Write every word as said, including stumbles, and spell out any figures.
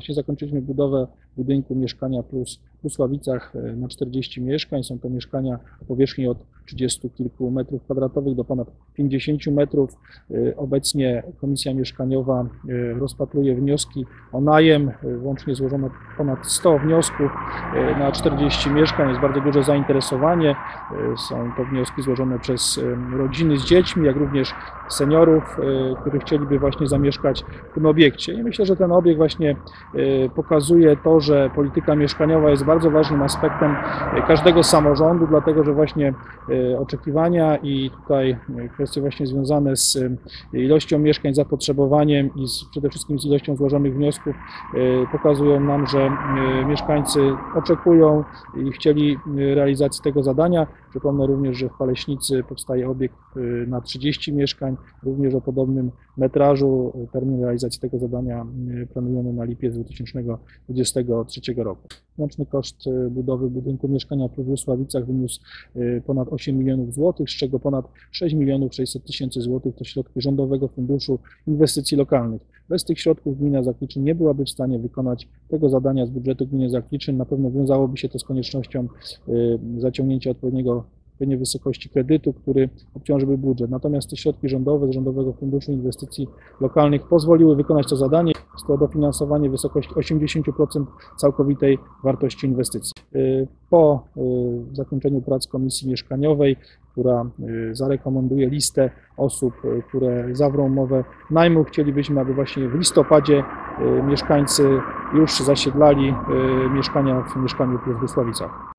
właśnie zakończyliśmy budowę budynku Mieszkania Plus w Usławicach na czterdzieści mieszkań. Są to mieszkania o powierzchni od trzydziestu kilku metrów kwadratowych do ponad pięćdziesięciu metrów. Obecnie Komisja Mieszkaniowa rozpatruje wnioski o najem. Łącznie złożono ponad sto wniosków na czterdzieści mieszkań. Jest bardzo duże zainteresowanie. Są to wnioski złożone przez rodziny z dziećmi, jak również seniorów, którzy chcieliby właśnie zamieszkać w tym obiekcie. I myślę, że ten obiekt właśnie pokazuje to, że polityka mieszkaniowa jest bardzo ważnym aspektem każdego samorządu, dlatego że właśnie oczekiwania i tutaj kwestie właśnie związane z ilością mieszkań, zapotrzebowaniem i z, przede wszystkim z ilością złożonych wniosków pokazują nam, że mieszkańcy oczekują i chcieli realizacji tego zadania. Przypomnę również, że w Paleśnicy powstaje obiekt na trzydzieści mieszkań, również o podobnym metrażu. Termin realizacji tego zadania planujemy na lipiec dwa tysiące dwudziestego trzeciego roku. Łączny koszt budowy budynku Mieszkania Plus w Usławicach wyniósł ponad osiem milionów złotych, z czego ponad sześć milionów sześćset tysięcy złotych to środki Rządowego Funduszu Inwestycji Lokalnych. Bez tych środków gmina Zakliczyn nie byłaby w stanie wykonać tego zadania z budżetu gminy Zakliczyn. Na pewno wiązałoby się to z koniecznością zaciągnięcia odpowiedniego odpowiedniej wysokości kredytu, który obciążyłby budżet. Natomiast te środki rządowe z Rządowego Funduszu Inwestycji Lokalnych pozwoliły wykonać to zadanie. Jest to dofinansowanie w wysokości osiemdziesiąt procent całkowitej wartości inwestycji. Po zakończeniu prac Komisji Mieszkaniowej, która zarekomenduje listę osób, które zawrą umowę najmu, chcielibyśmy, aby właśnie w listopadzie mieszkańcy już zasiedlali mieszkania w Mieszkaniu Plus w Usławicach.